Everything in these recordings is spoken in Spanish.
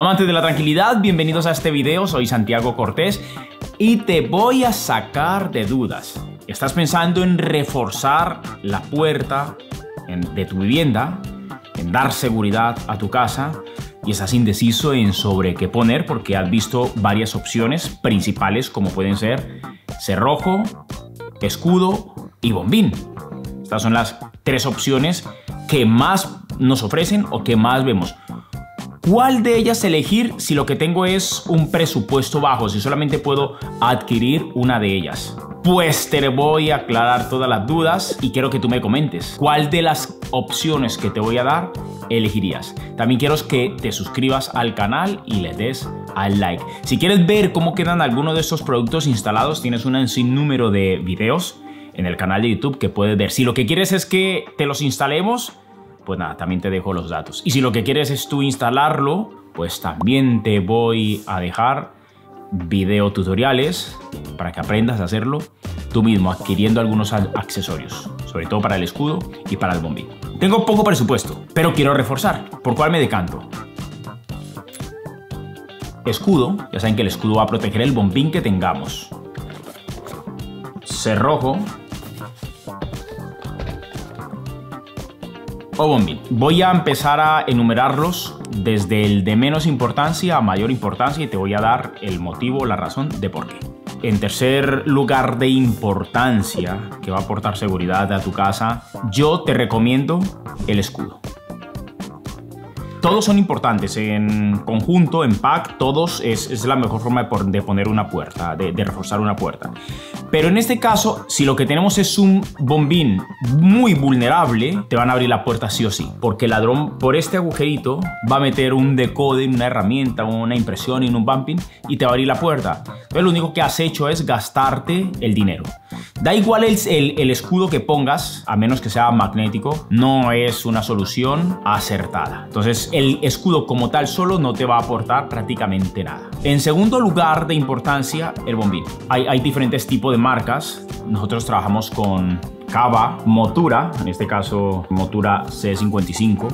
Amantes de la tranquilidad, bienvenidos a este video, soy Santiago Cortés y te voy a sacar de dudas. ¿Estás pensando en reforzar la puerta de tu vivienda, en dar seguridad a tu casa y estás indeciso en sobre qué poner porque has visto varias opciones principales como pueden ser cerrojo, escudo y bombín? Estas son las tres opciones que más nos ofrecen o que más vemos. ¿Cuál de ellas elegir si lo que tengo es un presupuesto bajo, si solamente puedo adquirir una de ellas? Pues te voy a aclarar todas las dudas y quiero que tú me comentes cuál de las opciones que te voy a dar elegirías. También quiero que te suscribas al canal y le des al like. Si quieres ver cómo quedan algunos de estos productos instalados, tienes un sinnúmero de videos en el canal de YouTube que puedes ver. Si lo que quieres es que te los instalemos, pues nada, también te dejo los datos. Y si lo que quieres es tú instalarlo, pues también te voy a dejar video tutoriales para que aprendas a hacerlo tú mismo, adquiriendo algunos accesorios, sobre todo para el escudo y para el bombín. Tengo poco presupuesto, pero quiero reforzar. ¿Por cuál me decanto? Escudo, ya saben que el escudo va a proteger el bombín que tengamos. Cerrojo o bombín. Voy a empezar a enumerarlos desde el de menos importancia a mayor importancia y te voy a dar el motivo, la razón de por qué. En tercer lugar de importancia, que va a aportar seguridad a tu casa, yo te recomiendo el escudo. Todos son importantes, en conjunto, en pack, todos es la mejor forma de poner una puerta, de reforzar una puerta. Pero en este caso, si lo que tenemos es un bombín muy vulnerable, te van a abrir la puerta sí o sí. Porque el ladrón por este agujerito va a meter un decode, una herramienta, una impresión y un bumping y te va a abrir la puerta. Entonces lo único que has hecho es gastarte el dinero. Da igual el escudo que pongas, a menos que sea magnético, no es una solución acertada. Entonces el escudo como tal solo no te va a aportar prácticamente nada. En segundo lugar de importancia, el bombín. Hay diferentes tipos de marcas. Nosotros trabajamos con Cava, Motura, en este caso Motura C55.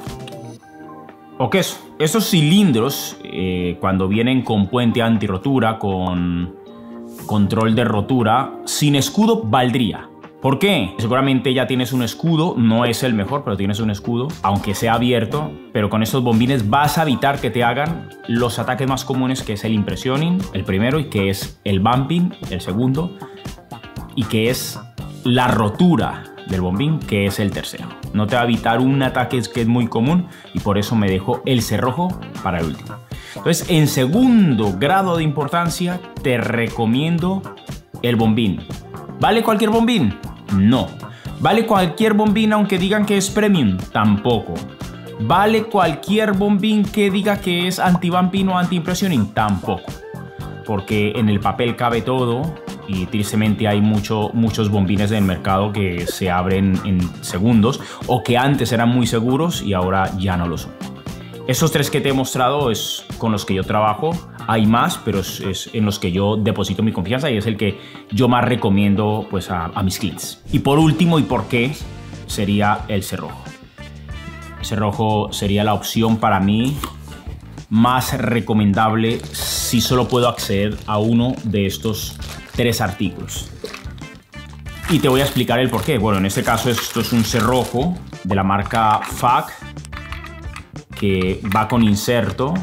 O queso. Estos cilindros, cuando vienen con puente antirrotura, con control de rotura, sin escudo valdría. ¿Por qué? Seguramente ya tienes un escudo, no es el mejor, pero tienes un escudo, aunque sea abierto, pero con estos bombines vas a evitar que te hagan los ataques más comunes, que es el impressioning, el primero, y que es el bumping, el segundo, y que es la rotura del bombín, que es el tercero. No te va a evitar un ataque que es muy común y por eso me dejo el cerrojo para el último. Entonces, en segundo grado de importancia, te recomiendo el bombín. ¿Vale cualquier bombín? No. ¿Vale cualquier bombín aunque digan que es premium? Tampoco. ¿Vale cualquier bombín que diga que es anti-bumping o anti-impressioning? Tampoco. Porque en el papel cabe todo y tristemente hay muchos bombines en el mercado que se abren en segundos o que antes eran muy seguros y ahora ya no lo son. Estos tres que te he mostrado es con los que yo trabajo. Hay más, pero es en los que yo deposito mi confianza y es el que yo más recomiendo pues, a mis clientes. Y por último, ¿y por qué? Sería el cerrojo. El cerrojo sería la opción para mí más recomendable si solo puedo acceder a uno de estos tres artículos. Y te voy a explicar el por qué. Bueno, en este caso esto es un cerrojo de la marca FAC, que va con inserto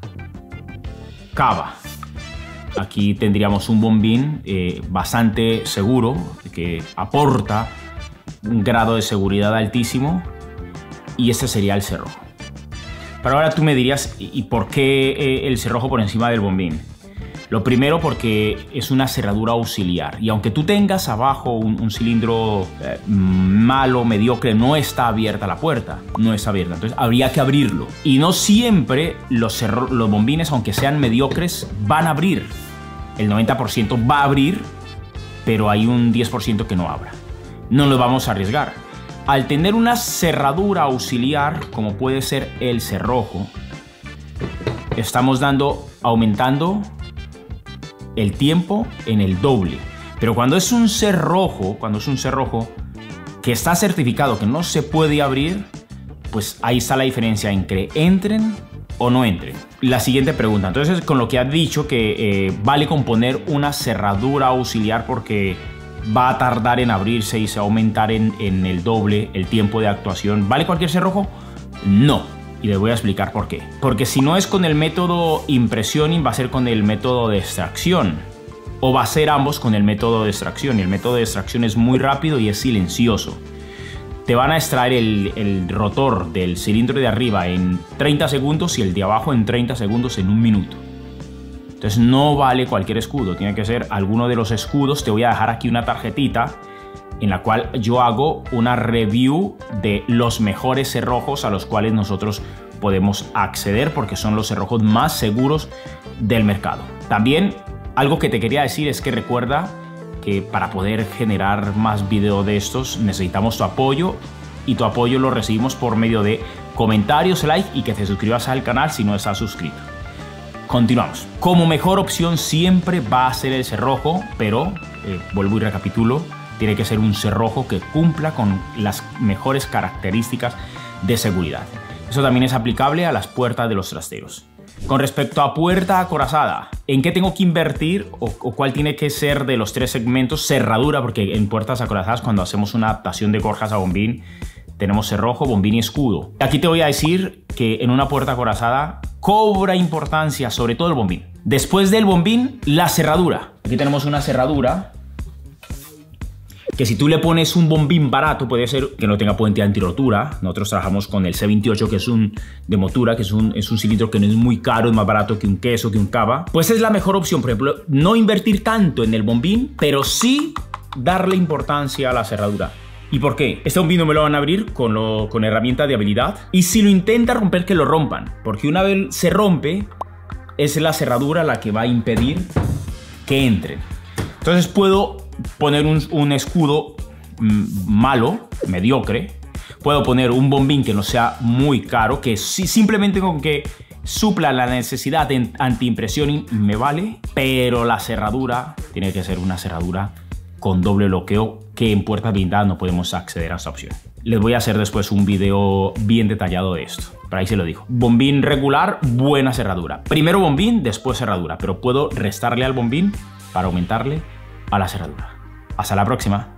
Cava. Aquí tendríamos un bombín bastante seguro, que aporta un grado de seguridad altísimo, y este sería el cerrojo. Pero ahora tú me dirías, ¿y por qué el cerrojo por encima del bombín? Lo primero porque es una cerradura auxiliar y aunque tú tengas abajo un cilindro malo, mediocre, no está abierta la puerta, no está abierta, entonces habría que abrirlo. Y no siempre los bombines, aunque sean mediocres, van a abrir. El 90% va a abrir, pero hay un 10% que no abra. No lo vamos a arriesgar. Al tener una cerradura auxiliar, como puede ser el cerrojo, estamos aumentando el tiempo en el doble. Pero cuando es un cerrojo que está certificado que no se puede abrir, pues ahí está la diferencia entre entren o no entre. La siguiente pregunta, entonces con lo que has dicho que vale con poner una cerradura auxiliar porque va a tardar en abrirse y se va a aumentar en el doble el tiempo de actuación, ¿vale cualquier cerrojo? No, y les voy a explicar por qué. Porque si no es con el método impressioning, va a ser con el método de extracción, o va a ser ambos con el método de extracción, y el método de extracción es muy rápido y es silencioso. Te van a extraer el rotor del cilindro de arriba en 30 segundos y el de abajo en 30 segundos en 1 minuto. Entonces no vale cualquier escudo, tiene que ser alguno de los escudos. Te voy a dejar aquí una tarjetita en la cual yo hago una review de los mejores cerrojos a los cuales nosotros podemos acceder porque son los cerrojos más seguros del mercado. También algo que te quería decir es que recuerda que para poder generar más videos de estos necesitamos tu apoyo, y tu apoyo lo recibimos por medio de comentarios, like y que te suscribas al canal si no estás suscrito. Continuamos. Como mejor opción siempre va a ser el cerrojo, pero vuelvo y recapitulo, tiene que ser un cerrojo que cumpla con las mejores características de seguridad. Eso también es aplicable a las puertas de los trasteros. Con respecto a puerta acorazada, ¿en qué tengo que invertir o cuál tiene que ser de los 3 segmentos? Cerradura, porque en puertas acorazadas cuando hacemos una adaptación de corjas a bombín tenemos cerrojo, bombín y escudo. Aquí te voy a decir que en una puerta acorazada cobra importancia sobre todo el bombín. Después del bombín, la cerradura. Aquí tenemos una cerradura que si tú le pones un bombín barato, puede ser que no tenga puente antirrotura. Nosotros trabajamos con el C28, que es un de Motura, que es un cilindro que no es muy caro, es más barato que un queso, que un cava. Pues es la mejor opción, por ejemplo, no invertir tanto en el bombín, pero sí darle importancia a la cerradura. ¿Y por qué? Este bombín no me lo van a abrir con herramienta de habilidad. Y si lo intenta romper, que lo rompan. Porque una vez se rompe, es la cerradura la que va a impedir que entren. Entonces puedo poner un escudo malo, mediocre. Puedo poner un bombín que no sea muy caro, que simplemente con que supla la necesidad de anti-impressioning me vale. Pero la cerradura tiene que ser una cerradura con doble bloqueo, que en puertas blindadas no podemos acceder a esta opción. Les voy a hacer después un video bien detallado de esto, pero ahí se lo digo. Bombín regular, buena cerradura. Primero bombín, después cerradura, pero puedo restarle al bombín para aumentarle a la cerradura. Hasta la próxima.